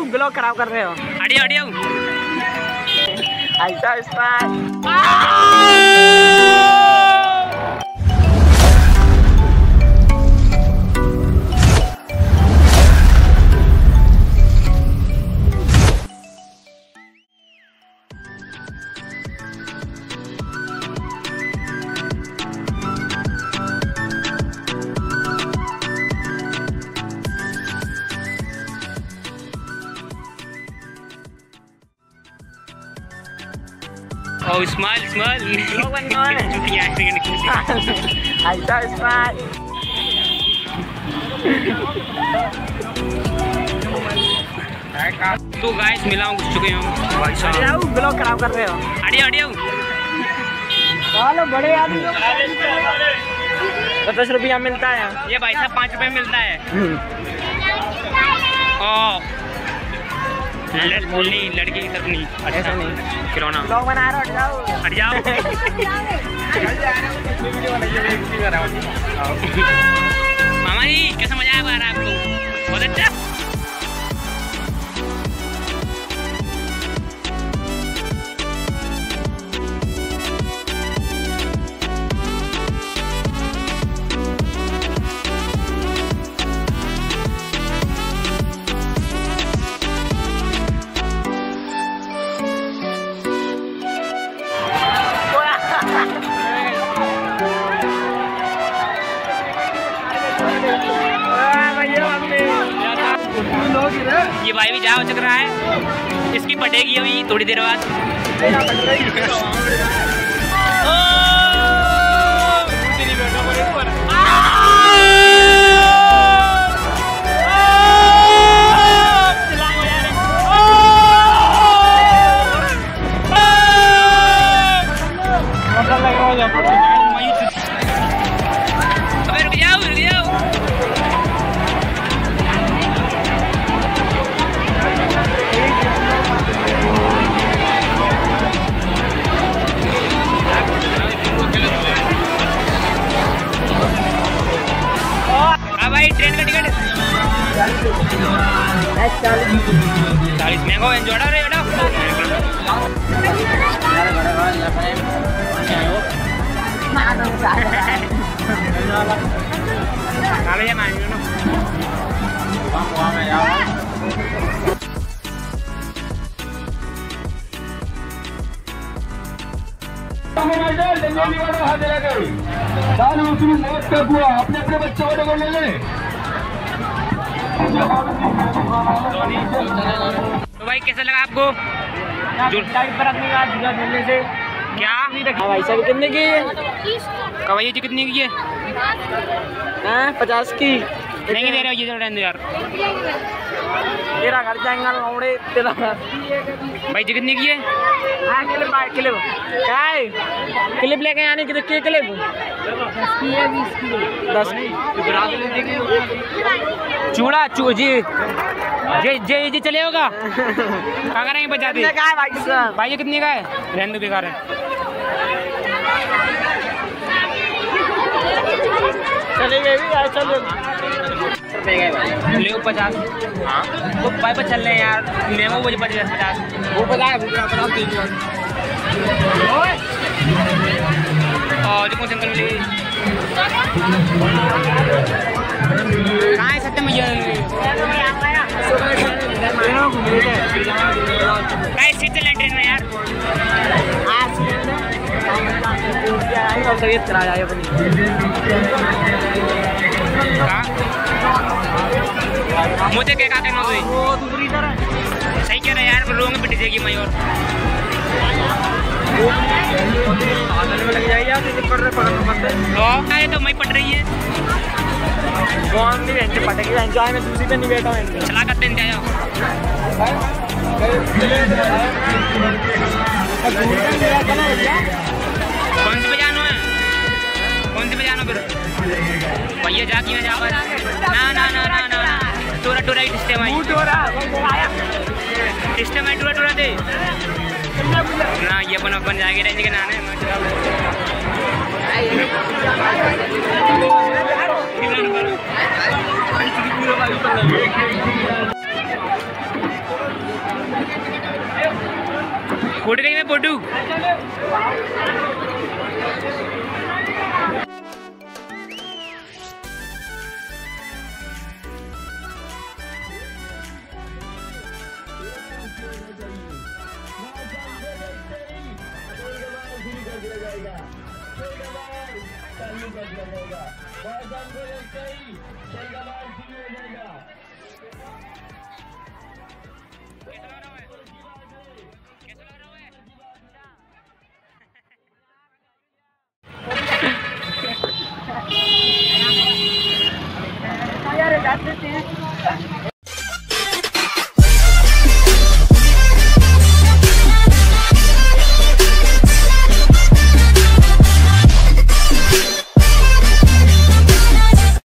Blog खराब कर रहे हो। अड़ियो अड़ियो ऐसा Oh, smile, smile. No one knows. ऐसा स्माइल। तो गाइस मिला हूँ चुके हम भाई साहब। ब्लॉग खराब कर रहे हो। अड़ियो अड़ियो चलो बड़े आदमी 10 रुपया मिलता है। ये भाई साहब 5 रुपए मिलता है। ओ लड़की की तरफ नहीं, अच्छा नहीं खिलौना ब्लॉग बना रहे हो, हट जाओ। मामा जी कैसा मजा आ रहा है आपको? बहुत अच्छा। ये भाई भी जाओ चक रहा है, इसकी पटेगी अभी थोड़ी देर बाद। ट्रेन का टिकट 40 महंगा है। जोड़ा रे बेटा अपने अपने बच्चों को ले ले। तो भाई कैसा लगा आपको? से क्या भाई साहब कितने की है? कवाई जी कितनी की है? 50 की नहीं दे रहे हो ये तो रहने यार। तेरा घर जाएंगा लौड़े तेरा। भाई जी कितनी की है? क्लिप क्या है? क्लिप लेके आने की क्लिप 10 चूड़ा जी जी चले होगा। कहाँ करेंगे बचा दे भाई ये कितनी का है? रहने बेकार है। चलेंगे भी चलो ले 50। हाँ तो भाई पर चल रहे यार ले वो 50 वो 50 और जो कौन से मिले कहाँ है सत्य भैया? स्विट्जरलैंड ट्रेन में यार तबीयत करा जाए अपनी। मुझे क्या कहना है? दूसरी तरह सही कह रहा है यार, रोंग पिट जाएगी मई और लग जाएगी यार। तो मई पट रही है। कौन नहीं पटेगी एंजॉय में दूसरी पे नहीं बैठा हूँ। चला करते हैं जाओ। कौन सी बजानो है? कौन सी बजानो फिर भैया जा ना ना ना ना ना टूरा टूरा ही सिस्टम है। सिस्टम है टूरा दे ना ये अपन जाएंगे रेंज के नाने फुट गई मैं पोडू। यार